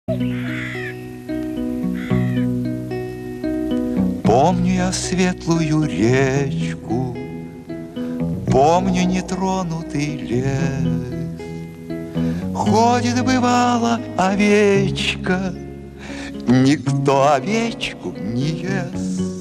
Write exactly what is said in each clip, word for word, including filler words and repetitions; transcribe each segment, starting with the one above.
Помню я светлую речку, помню нетронутый лес. Ходит, бывало, овечка, никто овечку не ест.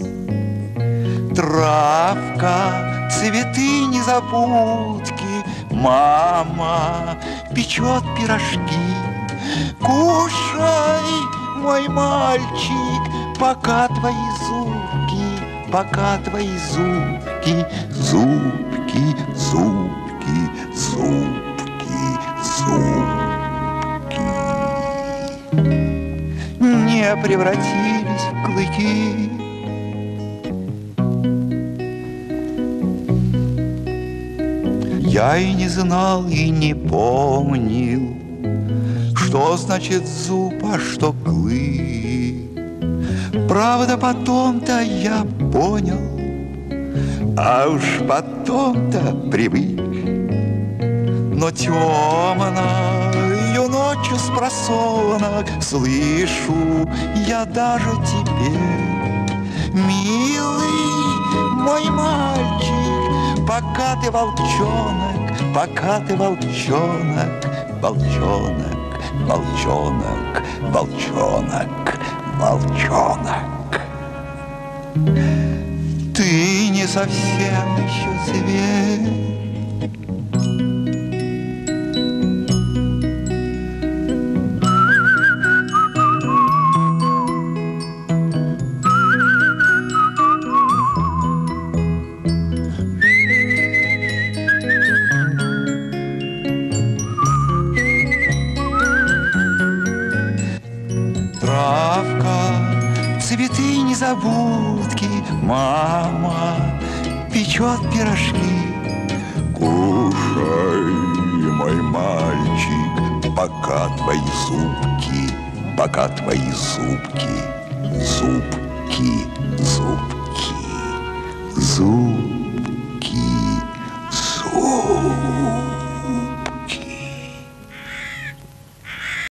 Травка, цветы, незабудки, мама печет пирожки. Кушай, мой мальчик, пока твои зубки, пока твои зубки, зубки, зубки, зубки, зубки не превратились в клыки. Я и не знал, и не помнил, что значит зуб, а что клык. Правда, потом-то я понял, а уж потом-то привык. Но темною ночью спросонок слышу я даже теперь: милый мой мальчик, пока ты волчонок, пока ты волчонок, волчонок, волчонок, волчонок, волчонок, ты не совсем еще зверь. Травка, цветы, незабудки, мама печет пирожки. Кушай, мой мальчик, пока твои зубки, пока твои зубки, зубки, зубки, зубки.